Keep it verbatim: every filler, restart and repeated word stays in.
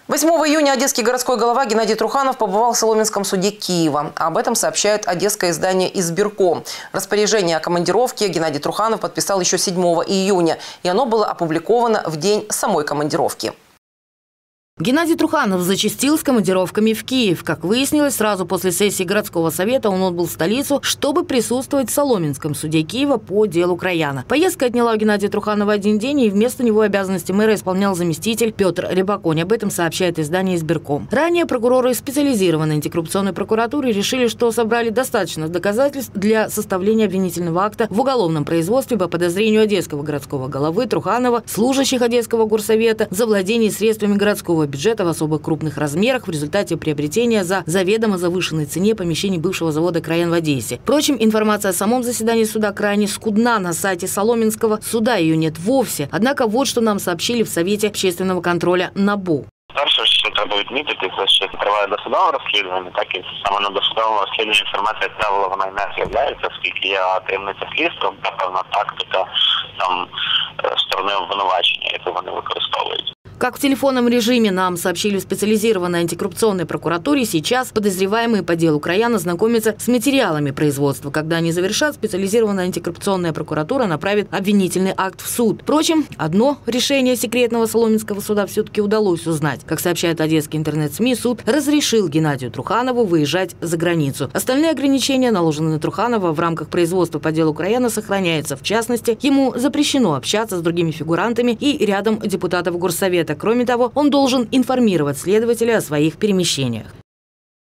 восьмого июня одесский городской голова Геннадий Труханов побывал в Соломенском суде Киева. Об этом сообщает одесское издание «Избирком». Распоряжение о командировке Геннадий Труханов подписал еще седьмого июня, и оно было опубликовано в день самой командировки. Геннадий Труханов зачастил с командировками в Киев. Как выяснилось, сразу после сессии городского совета он отбыл в столицу, чтобы присутствовать в Соломенском суде Киева по делу Краяна. Поездка отняла у Геннадия Труханова один день, и вместо него обязанности мэра исполнял заместитель Петр Рябаконь. Об этом сообщает издание «Избирком». Ранее прокуроры специализированной антикоррупционной прокуратуры решили, что собрали достаточно доказательств для составления обвинительного акта в уголовном производстве по подозрению одесского городского головы Труханова, служащих Одесского горсовета, за владение средствами городского бюджета в особо крупных размерах в результате приобретения за заведомо завышенной цене помещений бывшего завода «Краян» в Одессе. Впрочем, информация о самом заседании суда крайне скудна. На сайте Соломенского суда ее нет вовсе. Однако вот что нам сообщили в Совете общественного контроля НАБУ. Перше, що треба відмітити, це що триває досудове розслідування, так і саме на досудовому розслідуванні інформація ця вона не з'являється, оскільки є таємниця слідства, та певна тактика там сторони обвинувачення, яку вони використовують. Как в телефонном режиме нам сообщили в специализированной антикоррупционной прокуратуре, сейчас подозреваемые по делу Краяна знакомятся с материалами производства. Когда они завершат, специализированная антикоррупционная прокуратура направит обвинительный акт в суд. Впрочем, одно решение секретного Соломенского суда все-таки удалось узнать. Как сообщают одесские интернет-СМИ, суд разрешил Геннадию Труханову выезжать за границу. Остальные ограничения, наложенные на Труханова в рамках производства по делу Краяна, сохраняются. В частности, ему запрещено общаться с другими фигурантами и рядом депутатов горсовета. Кроме того, он должен информировать следователя о своих перемещениях.